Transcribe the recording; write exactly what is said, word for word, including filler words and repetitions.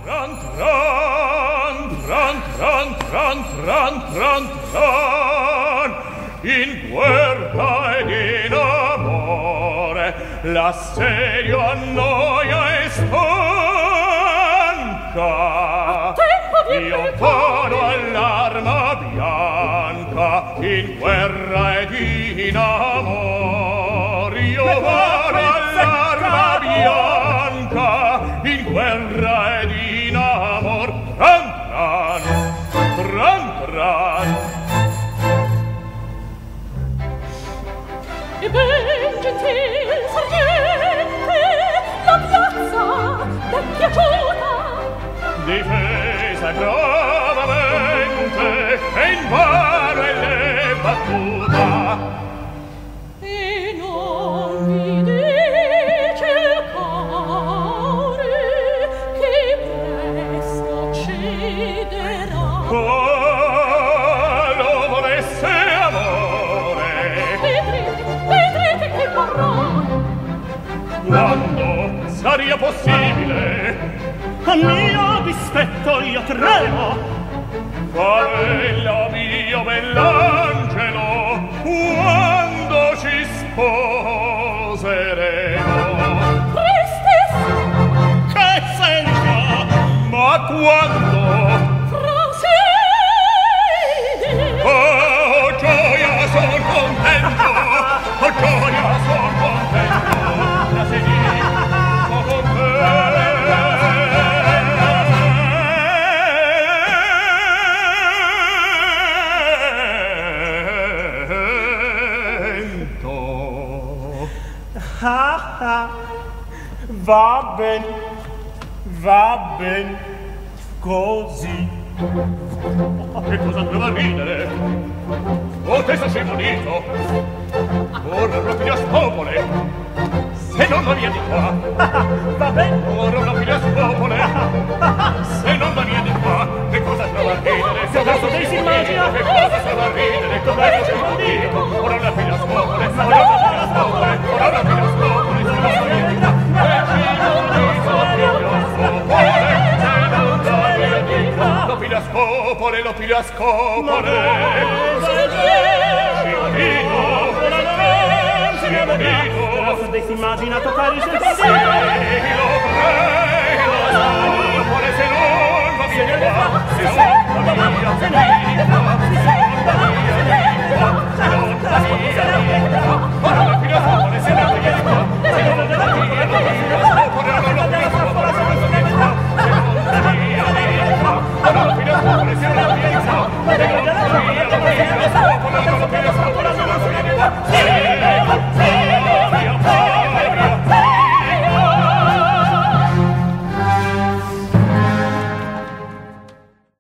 Tran, tran, tran, tran, tran, tran, tran, tran, in guerra ed in amore, l'assedio annoia e stanca. Io vado all'arma bianca, in guerra ed in amore. Io vado all'arma bianca, in guerra ed in amor. Tran, tran, tran, tran. E ben gentil sergente, la piazza t'è piaciuta? Difesa bravamente e invano e le battuta. E non mi dice il cuore che presto cederà. Oh, lo volesse amore. Vedrete, vedrete che vorrà. Quando saria possibile? A mio dispetto io tremo. Favella mio bell'angelo, quando ci sposeremo? Prestissimo. Che senza? Ma quando? Fra sei. Oh, gioia, son contento! Oh, gioia, son contento! La sedina, son contento! Ah, ah. Va ben, va ben, così. Che cosa andava a ridere? Oh, te sei scemunito! Ora una figlia spopole! Se non va via di qua! Va ben. Ora una figlia spopole! Se non va via di qua! Che cosa andava a ridere? Se adesso lei si immagina. Che cosa stava a ridere? Come è scemunito? Ora una figlia spopole! Ora una figlia spopole! Ora una figlia spopole! Se non va via di qua! Lo piglia scopole, lo piglia scopole. Scimunito, scimunito. Adesso lei si immagina toccare il Sì, sentito. lo prego, scopole, se non va via di qua, se non va via di qua, se non va via di qua, se non va via di qua, ora lo piglia scopole, se non va via di qua, se non va via di qua, scopole, ora lo piglia scopole, se non va via di qua, se non va via di qua, ora lo piglia scopole, se non va via di qua, se non va via di qua, ora lo piglia scopole, se non va via di qua, se non va via di qua,